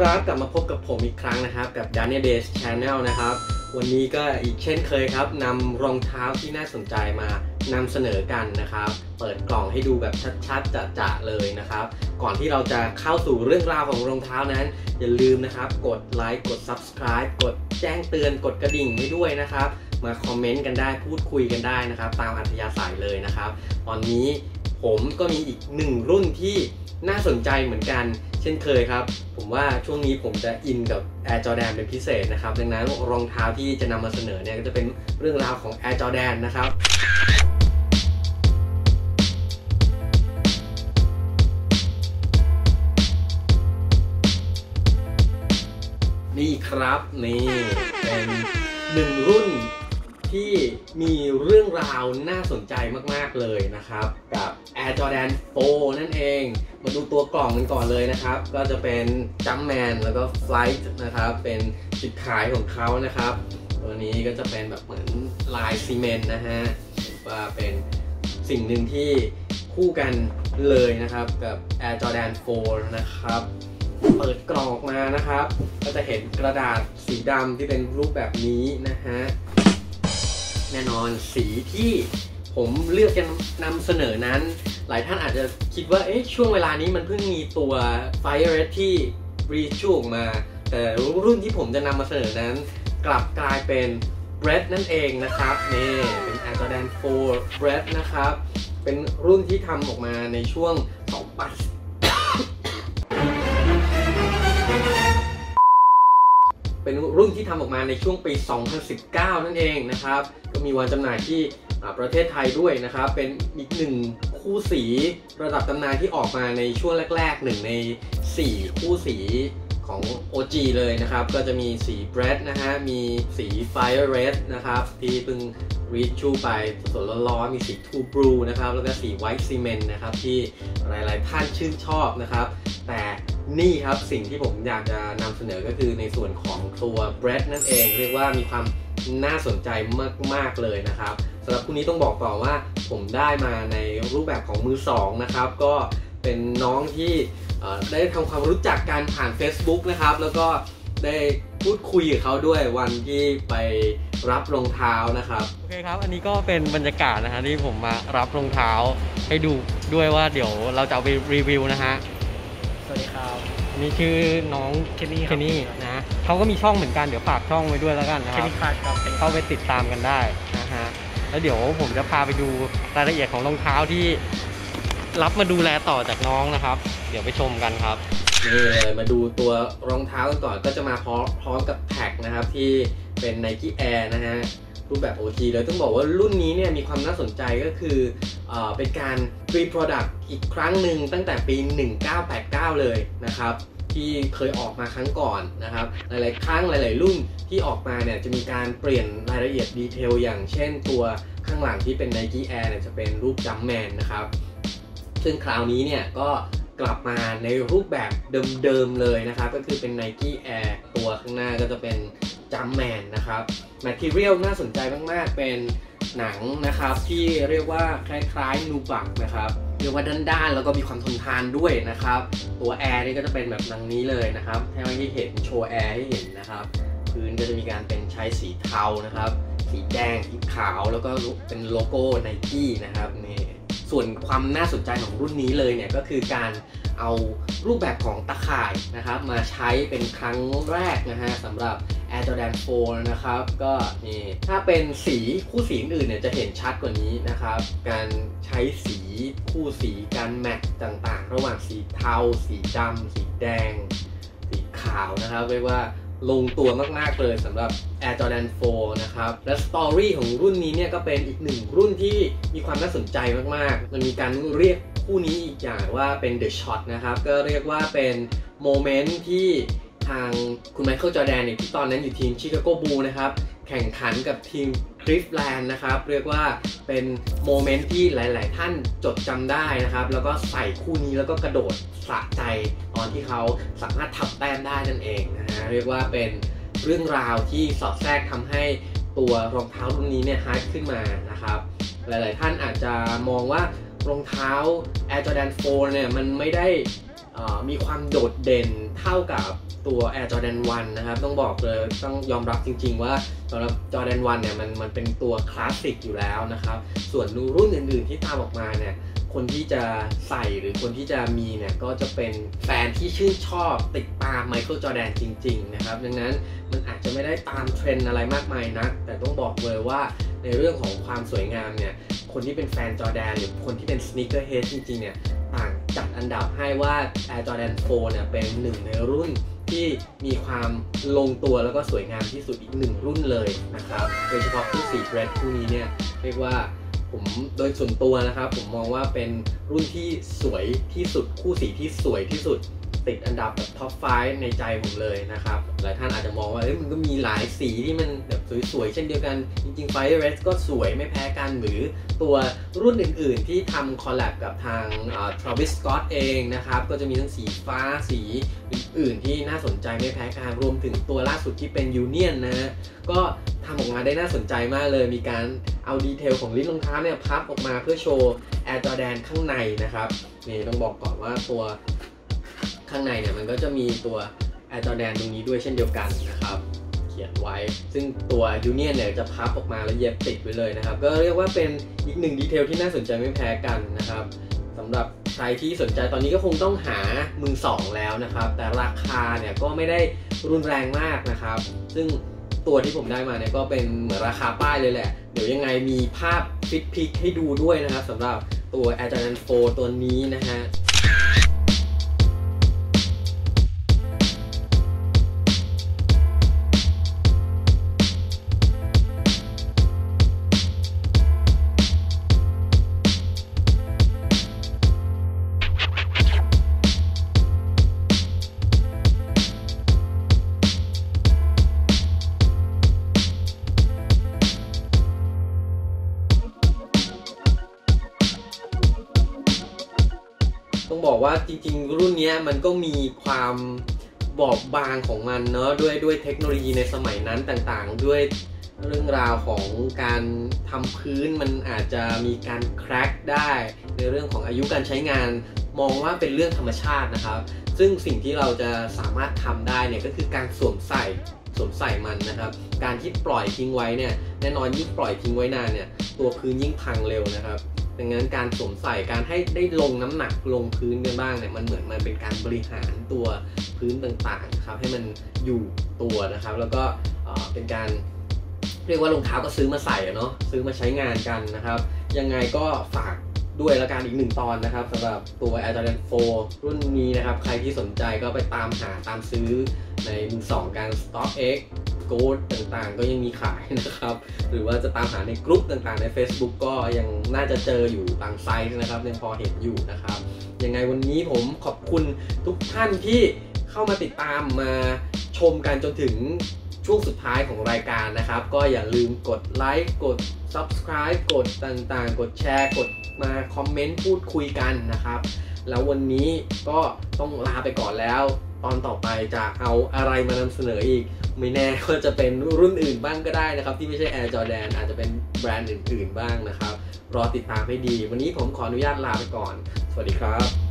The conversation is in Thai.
ครับกลับมาพบกับผมอีกครั้งนะครับกับ Daniel Days Channel นะครับวันนี้ก็อีกเช่นเคยครับนำรองเท้าที่น่าสนใจมานำเสนอกันนะครับเปิดกล่องให้ดูแบบชัดๆจะๆเลยนะครับก่อนที่เราจะเข้าสู่เรื่องราวของรองเท้านั้นอย่าลืมนะครับกดไลค์กด Subscribe กดแจ้งเตือนกดกระดิ่งให้ด้วยนะครับมาคอมเมนต์กันได้พูดคุยกันได้นะครับตามอัธยาศัยเลยนะครับตอนนี้ผมก็มีอีกหนึ่งรุ่นที่น่าสนใจเหมือนกันเช่นเคยครับผมว่าช่วงนี้ผมจะอินกับ Air Jordan เป็นพิเศษนะครับดังนั้นรองเท้าที่จะนำมาเสนอเนี่ยก็จะเป็นเรื่องราวของ Air Jordan นะครับนี่ครับนี่เป็นหนึ่งรุ่นที่มีเรื่องราวน่าสนใจมากๆเลยนะครับกับ Air Jordan 4 นั่นเองมาดูตัวกล่องกันก่อนเลยนะครับก็จะเป็น Jumpman แล้วก็ Flight นะครับเป็นจุดขายของเขานะครับตัวนี้ก็จะเป็นแบบเหมือนลายซีเมนต์นะฮะว่าเป็นสิ่งหนึ่งที่คู่กันเลยนะครับกับ Air Jordan 4 นะครับเปิดกล่องออกมานะครับก็จะเห็นกระดาษสีดำที่เป็นรูปแบบนี้นะฮะแน่นอนสีที่ผมเลือกจะนำเสนอนั้นหลายท่านอาจจะคิดว่าช่วงเวลานี้มันเพิ่งมีตัว Fire Red ที่รีชูออกมาแต่รุ่นที่ผมจะนำมาเสนอนั้นกลับกลายเป็น Red นั่นเองนะครับนี่เป็น Air Jordan 4 Red นะครับเป็นรุ่นที่ทำออกมาในช่วง2 ปีเป็นรุ่นที่ทำออกมาในช่วงปี 2019 นั่นเองนะครับก็มีวันจำหน่ายที่ประเทศไทยด้วยนะครับเป็นอีกหนึ่งคู่สีระดับตำนานที่ออกมาในช่วงแรกๆ1 ใน 4 คู่สีของ OG เลยนะครับก็จะมีสี Red นะฮะมีสี Fire Red นะครับที่เพิ่งรีชูไปสดๆร้อนๆมีสี True Blue นะครับแล้วก็สี White Cement นะครับที่หลายๆท่านชื่นชอบนะครับแต่นี่ครับสิ่งที่ผมอยากจะนำเสนอก็คือในส่วนของตัว Red นั่นเองเรียกว่ามีความน่าสนใจมากๆเลยนะครับสำหรับคู่นี้ต้องบอกก่อนว่าผมได้มาในรูปแบบของมือสองนะครับก็เป็นน้องที่ได้ทำความรู้จักกันผ่าน Facebook นะครับแล้วก็ได้พูดคุยกับเขาด้วยวันที่ไปรับรองเท้านะครับโอเคครับอันนี้ก็เป็นบรรยากาศนะฮะที่ผมมารับรองเท้าให้ดูด้วยว่าเดี๋ยวเราจะเอาไปรีวิวนะฮะสวัสดีครับนี่ชื่อน้องเคนนี่นะเขาก็มีช่องเหมือนกันเดี๋ยวฝากช่องไว้ด้วยแล้วกันนะครับเข้าไปติดตามกันได้นะฮะแล้วเดี๋ยวผมจะพาไปดูรายละเอียดของรองเท้าที่รับมาดูแลต่อจากน้องนะครับเดี๋ยวไปชมกันครับนี่เลยมาดูตัวรองเท้ากันก่อนก็จะมาพร้อมกับแท็กนะครับที่เป็น Nike Air นะฮะรูปแบบ OG เลยต้องบอกว่ารุ่นนี้เนี่ยมีความน่าสนใจก็คือเป็นการ reproduct อีกครั้งหนึ่งตั้งแต่ปี 1989 เลยนะครับที่เคยออกมาครั้งก่อนนะครับหลายๆครั้งหลายๆรุ่นที่ออกมาเนี่ยจะมีการเปลี่ยนรายละเอียดดีเทลอย่างเช่นตัวข้างหลังที่เป็น Nike Air เนี่ยจะเป็นรูป Jumpman นะครับซึ่งคราวนี้เนี่ยก็กลับมาในรูปแบบเดิมๆเลยนะครับก็คือเป็น Nike Air ตัวข้างหน้าก็จะเป็น Jumpman นะครับ Material น่าสนใจมากๆเป็นหนังนะครับที่เรียกว่าคล้ายๆนูบักนะครับเรียกว่าด้านๆแล้วก็มีความทนทานด้วยนะครับตัว Air นี่ก็จะเป็นแบบดังนี้เลยนะครับให้เห็นโชว์ Air ให้เห็นนะครับพื้นก็จะมีการเป็นใช้สีเทานะครับสีแดงสีขาวแล้วก็เป็นโลโก้ Nike นะครับนี่ส่วนความน่าสนใจของรุ่นนี้เลยเนี่ยก็คือการเอารูปแบบของตะข่ายนะครับมาใช้เป็นครั้งแรกนะฮะสำหรับ Air Jordan 4 นะครับก็นี่ถ้าเป็นสีคู่สีอื่นเนี่ยจะเห็นชัดกว่านี้นะครับการใช้สีคู่สีการแมทต่างๆระหว่างสีเทาสีดำสีแดงสีขาวนะครับเรียกว่าลงตัวมากๆเลยสำหรับ Air Jordan 4 นะครับและสตอรี่ของรุ่นนี้เนี่ยก็เป็นอีกหนึ่งรุ่นที่มีความน่าสนใจมากๆมันมีการเรียกคู่นี้อีกอย่างว่าเป็น The Shot นะครับก็เรียกว่าเป็นโมเมนต์ที่ทางคุณไมเคิลจอร์แดนที่ตอนนั้นอยู่ทีมชิคาโกบูลนะครับแข่งขันกับทีมคลิฟแลนด์นะครับเรียกว่าเป็นโมเมนต์ที่หลายๆท่านจดจำได้นะครับแล้วก็ใส่คู่นี้แล้วก็กระโดดสะใจตอนที่เขาสามารถทับแต้มได้นั่นเองนะฮะเรียกว่าเป็นเรื่องราวที่สอดแทรกทำให้ตัวรองเท้ารุ่นนี้เนี่ยฮาร์ดขึ้นมานะครับหลายๆท่านอาจจะมองว่ารองเท้า Air Jordan 4 เนี่ยมันไม่ได้มีความโดดเด่นเท่ากับตัว Air Jordan 1 นะครับต้องบอกเลยต้องยอมรับจริงๆว่าสำหรับ Jordan 1 เนี่ยมันเป็นตัวคลาสสิกอยู่แล้วนะครับส่วนรุ่นอื่นๆที่ตามออกมาเนี่ยคนที่จะใส่หรือคนที่จะมีเนี่ยก็จะเป็นแฟนที่ชื่นชอบติดตามไมเคิลจอร์แดนจริงๆนะครับดังนั้นมันอาจจะไม่ได้ตามเทรนด์อะไรมากมายนักแต่ต้องบอกเลยว่าในเรื่องของความสวยงามเนี่ยคนที่เป็นแฟนจอร์แดนหรือคนที่เป็นสนีกเกอร์เฮดจริงๆเนี่ยต่างจัดอันดับให้ว่า Air Jordan 4 เนี่ยเป็นหนึ่งในรุ่นที่มีความลงตัวแล้วก็สวยงามที่สุดอีกหนึ่งรุ่นเลยนะครับโดยเฉพาะคู่สีเรดคู่นี้เนี่ยเรียกว่าผมโดยส่วนตัวนะครับผมมองว่าเป็นรุ่นที่สวยที่สุดคู่สีที่สวยที่สุดติดอันดับแบบท็อป 5 ในใจผมเลยนะครับหลายท่านอาจจะมองว่ามันก็มีหลายสีที่มันแบบสวยๆเช่นเดียวกันจริงๆ Fire Red ก็สวยไม่แพ้กันหรือตัวรุ่นอื่นๆที่ทำคอลแลบกับทางTravis Scott เองนะครับก็จะมีทั้งสีฟ้าสีอื่นๆที่น่าสนใจไม่แพ้กันรวมถึงตัวล่าสุดที่เป็น Union นะก็ทำออกมาได้น่าสนใจมากเลยมีการเอาดีเทลของลิ้นรองเท้าเนี่ยพับออกมาเพื่อโชว์ Air Jordan ข้างในนะครับนี่ต้องบอกก่อนว่าตัวข้างในเนี่ยมันก็จะมีตัว Air Jordan ตรงนี้ด้วยเช่นเดียวกันนะครับเขียนไว้ซึ่งตัว Union เนี่ยจะพับออกมาแล้วเย็บติดไว้เลยนะครับก็เรียกว่าเป็นอีกหนึ่งดีเทลที่น่าสนใจไม่แพ้กันนะครับสำหรับใครที่สนใจตอนนี้ก็คงต้องหามือสองแล้วนะครับแต่ราคาเนี่ยก็ไม่ได้รุนแรงมากนะครับซึ่งตัวที่ผมได้มาเนี่ยก็เป็นเหมือนราคาป้ายเลยแหละเดี๋ยวยังไงมีภาพฟิตพิกให้ดูด้วยนะครับสำหรับตัว Air Jordan 4 ตัวนี้นะฮะต้องบอกว่าจริงๆรุ่นนี้มันก็มีความบอบบางของมันเนาะด้วยเทคโนโลยีในสมัยนั้นต่างๆด้วยเรื่องราวของการทำพื้นมันอาจจะมีการแคร็กได้ในเรื่องของอายุการใช้งานมองว่าเป็นเรื่องธรรมชาตินะครับซึ่งสิ่งที่เราจะสามารถทำได้เนี่ยก็คือการสวมใส่มันนะครับการที่ปล่อยทิ้งไว้เนี่ยแน่นอนยิ่งปล่อยทิ้งไว้นานเนี่ยตัวพื้นยิ่งพังเร็วนะครับดังนั้นการสวมใส่การให้ได้ลงน้ำหนักลงพื้นกันบ้างเนี่ยมันเหมือนมันเป็นการบริหารตัวพื้นต่างๆนะครับให้มันอยู่ตัวนะครับแล้วก็เป็นการเรียกว่ารองเท้าก็ซื้อมาใส่เนาะซื้อมาใช้งานกันนะครับยังไงก็ฝากด้วยละกันอีก1ตอนนะครับสำหรับตัว Air Jordan 4 รุ่นนี้นะครับใครที่สนใจก็ไปตามซื้อในมือสองการ StockX Gold ต่างๆก็ยังมีขายนะครับหรือว่าจะตามหาในกลุ่มต่างๆใน Facebook ก็ยังน่าจะเจออยู่บางไซต์นะครับยังพอเห็นอยู่นะครับยังไงวันนี้ผมขอบคุณทุกท่านที่เข้ามาติดตามมาชมกันจนถึงช่วงสุดท้ายของรายการนะครับก็อย่าลืมกดไลค์กด Subscribe กดต่างๆกดแชร์กดมาคอมเมนต์พูดคุยกันนะครับแล้ววันนี้ก็ต้องลาไปก่อนแล้วตอนต่อไปจะเอาอะไรมานำเสนออีกไม่แน่ก็จะเป็นรุ่นอื่นบ้างก็ได้นะครับที่ไม่ใช่ Air Jordan อาจจะเป็นแบรนด์อื่นๆบ้างนะครับรอติดตามให้ดีวันนี้ผมขออนุญาตลาไปก่อนสวัสดีครับ